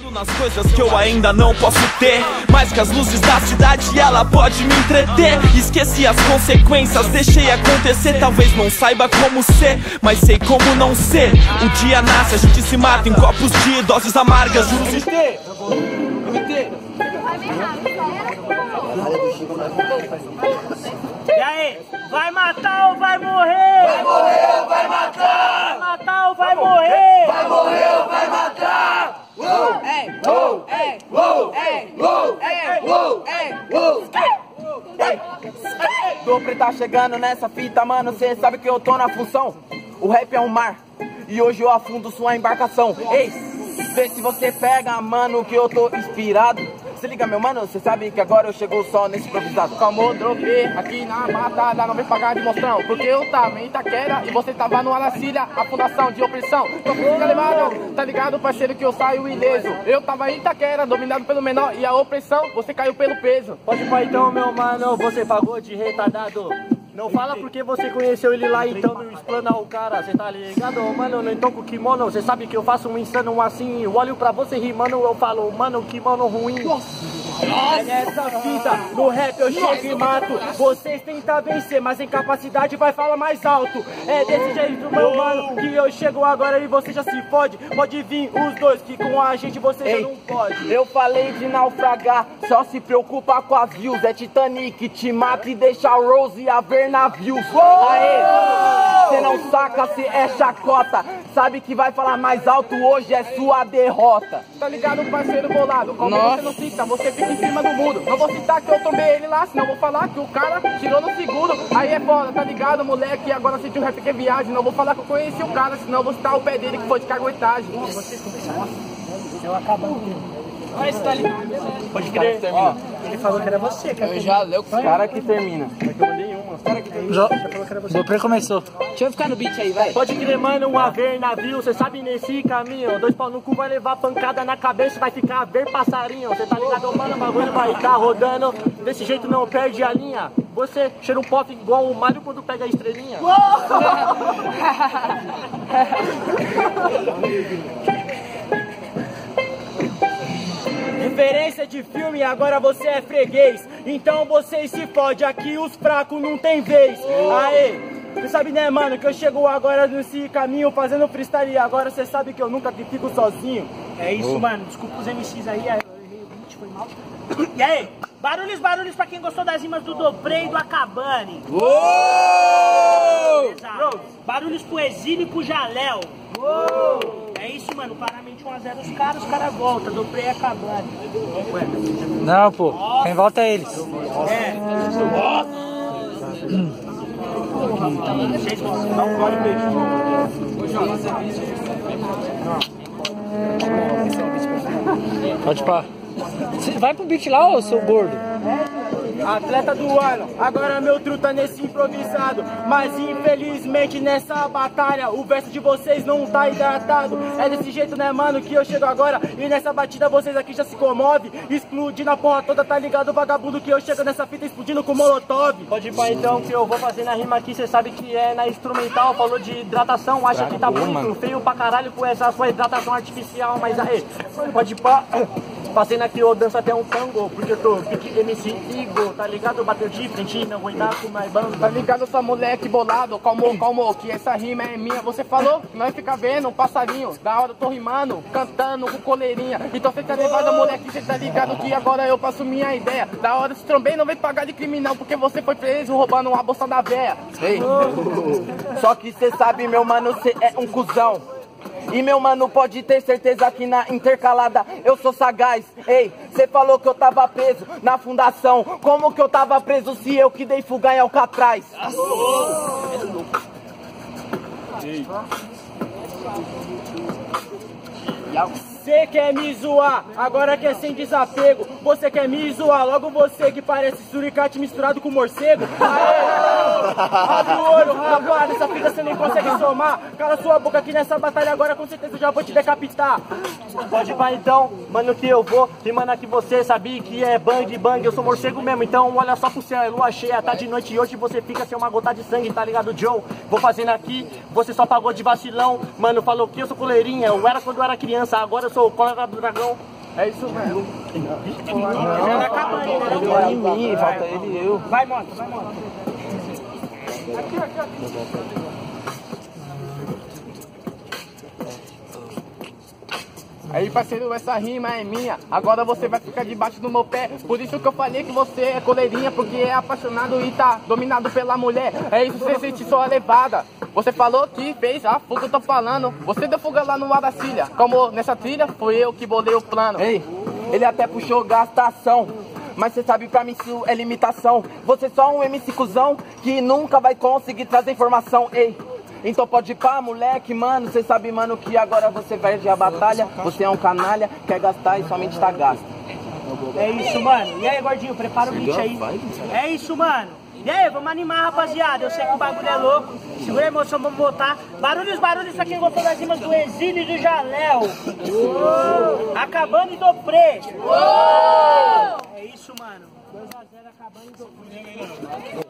Nas coisas que eu ainda não posso ter, mais que as luzes da cidade, ela pode me entreter. Esqueci as consequências, deixei acontecer. Talvez não saiba como ser, mas sei como não ser. Um dia nasce, a gente se mata em copos de doses amargas. Juro se... E aí, vai matar ou vai morrer? Vai morrer ou vai matar? Vai matar ou vai morrer? Vai morrer ou vai matar? Uou! Ei, Uou! ei, Uou! ei, Uou! ei, Uou! ei, Uou! Dupre tá chegando nessa fita, mano, cê sabe que eu tô na função. O rap é um mar, e hoje eu afundo sua embarcação. Ei, vê se você pega, mano, que eu tô inspirado. Se liga, meu mano, cê sabe que agora eu chego só nesse improvisado. Calma, dropei aqui na matada, não vem pagar de mostrão. Porque eu tava em Itaquera e você tava no Alacilha, a fundação de opressão. Então fica levado, tá ligado, parceiro, que eu saio ileso. Eu tava em Itaquera, dominado pelo menor, e a opressão, você caiu pelo peso. Pode ir então, meu mano, você pagou de retardado. Não fala porque você conheceu ele lá, então não explana o cara, cê tá ligado? Mano, eu não tô com kimono, cê sabe que eu faço um insano assim. Eu olho pra você rimando, eu falo, mano, kimono ruim. É nessa fita, no rap eu chego e mato. Vocês tentam vencer, mas em capacidade vai falar mais alto. É desse jeito, meu mano, que eu chego agora e você já se fode. Pode vir os dois, que com a gente você já não pode. Eu falei de naufragar, só se preocupa com as views. É Titanic, te mata e deixa a Rose a ver navios. Aê, cê não saca, cê é chacota. Sabe que vai falar mais alto, hoje é sua derrota. Tá ligado, parceiro bolado? Como você não cita, você fica em cima do muro. Não vou citar que eu tombei ele lá, senão vou falar que o cara tirou no seguro. Aí é foda, tá ligado, moleque? Agora sentiu o rap que é viagem. Não vou falar que eu conheci o cara, senão vou citar o pé dele que foi de caguetagem. Vocês começaram, eu acabo. Mas tá ligado, pode crer. Ó, ele falou que era você, cara. eu já leu com o cara que termina. O Dopre começou. Deixa eu ficar no beat aí, vai. Pode crer, mano, um haver navio, cê sabe nesse caminho. 2 pau no cu vai levar pancada na cabeça, vai ficar a ver passarinho. Cê tá ligado, mano, o bagulho vai tá rodando. Desse jeito não perde a linha. Você cheira um pop igual o Mario quando pega a estrelinha. Referência de filme, agora você é freguês. Então você se fode, aqui os fracos não tem vez. Aê, você sabe, né, mano, que eu chego agora nesse caminho fazendo freestyle. E agora você sabe que eu nunca fico sozinho. É isso, mano, desculpa os MCs aí, eu errei o beat, foi mal. E aí, barulhos, barulhos pra quem gostou das rimas do Dopre e do Acabani. Exato. Barulhos pro Exílio e pro Jaléu. É isso, mano, claramente 1 a 0 os caras voltam, Dopre e Acabani. Não, pô, quem volta é eles. Vocês não podem beijar. Pode pá. Vai pro beat lá, ô seu gordo. Atleta do ano, agora meu truta nesse improvisado. Mas infelizmente nessa batalha o verso de vocês não tá hidratado. É desse jeito, né, mano, que eu chego agora. E nessa batida vocês aqui já se comove. Explodindo a porra toda, tá ligado, vagabundo, que eu chego nessa fita explodindo com molotov. Pode ir pra então, que eu vou fazer na rima aqui. Cê sabe que é na instrumental. Falou de hidratação, acha que tá bonito, feio pra caralho com essa sua hidratação artificial. Mas aí, pode ir pra... Fazendo aqui eu danço até um tango, porque eu tô pique MC Igor, tá ligado? Bateu de frente, não aguentar com mais bando. Tá ligado, sua moleque bolado? Calmou, que essa rima é minha. Você falou que nós fica vendo um passarinho. Da hora eu tô rimando, cantando com coleirinha. Então cê tá levado, moleque, cê tá ligado que agora eu passo minha ideia. Da hora se trombei, não vem pagar de criminal, porque você foi preso roubando uma bolsa da véia. Ei, só que cê sabe, meu mano, cê é um cuzão. E meu mano, pode ter certeza que na intercalada eu sou sagaz. Ei, cê falou que eu tava preso na fundação. Como que eu tava preso se eu que dei fuga em Alcatraz? Você quer me zoar, agora quer sem desapego. Você quer me zoar, logo você que parece suricate misturado com morcego. Aê, abre o olho, rapaz, nessa fita você nem consegue somar. Cala sua boca aqui nessa batalha, agora com certeza eu já vou te decapitar. Pode ir pra então, mano, que eu vou rimando aqui. Você sabia que é bang, eu sou morcego mesmo. Então olha só pro céu, é lua cheia, tá de noite e hoje você fica sem uma gota de sangue, tá ligado, Joe? Vou fazendo aqui, você só pagou de vacilão. Mano, falou que eu sou coleirinha, eu era quando eu era criança, agora eu sou o cólera do dragão. É isso mesmo. Ela acaba aí, né? Vai em mim, falta ele e eu. Vai, Mota, vai, Mota. Aqui. Aí, parceiro, essa rima é minha. Agora você vai ficar debaixo do meu pé. Por isso que eu falei que você é coleirinha, porque é apaixonado e tá dominado pela mulher. É isso, você sente sua levada. Você falou que fez a fuga, eu tô falando. Você deu fuga lá no Aracilha. Como nessa trilha, foi eu que bolei o plano. Ei, ele até puxou gastação, mas cê sabe pra mim isso é limitação. Você só um MC cuzão que nunca vai conseguir trazer informação. Ei, então pode ir pá, moleque, mano. Cê sabe, mano, que agora você perde a batalha. Você é um canalha, quer gastar e somente tá gasto. É isso, mano. E aí, gordinho, prepara o beat aí. É isso, mano. E aí, vamos animar, rapaziada. Eu sei que o bagulho é louco. Segura a emoção, vamos voltar. Barulhos pra quem gostou das rimas do Exílio e do Jaléu. Acabando e do Pre. É isso, mano. 2 a 0, acabando e do Pre.